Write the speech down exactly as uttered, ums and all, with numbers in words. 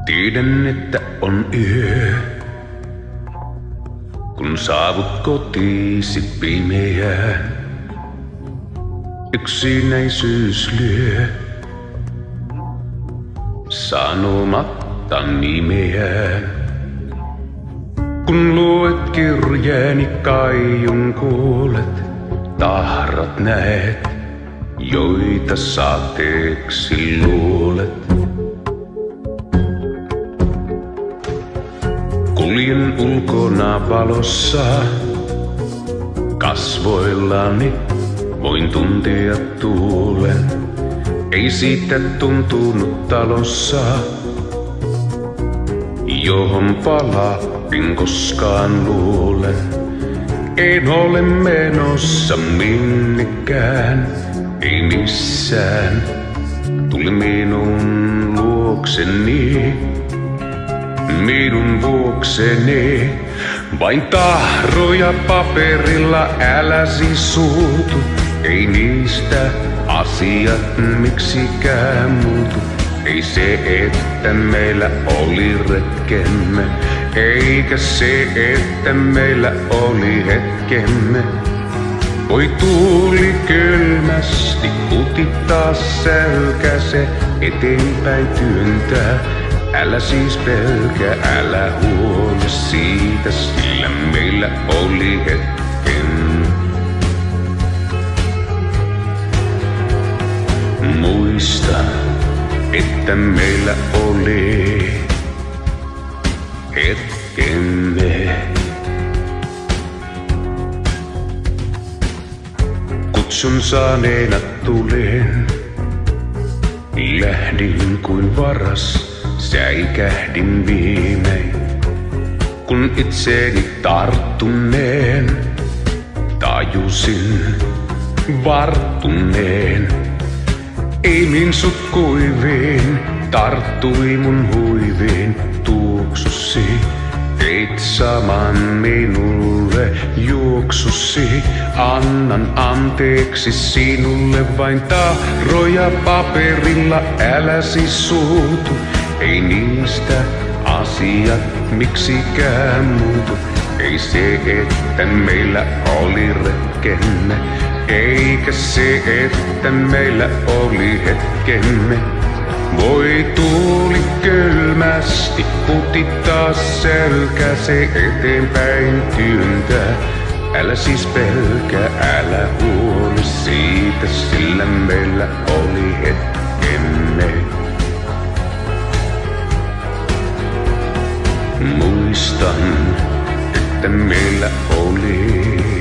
Tiedän, että on yö, kun saavut kotiisi pimeään. Yksinäisyys lyö sanomatta nimeään. Kun luet kirjeeni kaiun kuulet, tahrat näet, joita saateeksi luulet. Kuljen ulkona valossa, kasvoillani voin tuntea tuulen. Ei siitä tuntunut talossa, johon palatin koskaan luulen. En ole menossa minnekään, ei missään. Tuli minun luokseni, minun vuokseni. Vain tahroja paperilla, äläsi suutu. Ei niistä asiat miksikään muutu. Ei se, että meillä oli retkemme, eikä se, että meillä oli hetkemme. Voi tuuli kylmästi kutittaa selkäse, eteenpäin työntää. Älä siis pelkää, älä huoli siitä, sillä meillä oli hetken. Muista, että meillä oli hetkemme. Kutsun saaneena tulin, lähdin kuin varas, säikähdin viimein. Kun itseeni tarttuneen, tajusin varttuneen. Ei min sut kuiviin, tarttui mun huiviin, tuoksusi. Teit saman minulle juoksusi, annan anteeksi sinulle vain tahroja paperilla, äläsi suutu. Ei niistä asiat miksikään muutu. Ei se, että meillä oli retkemme, eikä se, että meillä oli hetkemme. Voi tuuli kylmästi kutittaa selkäse, eteenpäin työntää. Älä siis pelkää, älä huoli siitä, sillä meillä oli hetkemme. Muistan, että meillä oli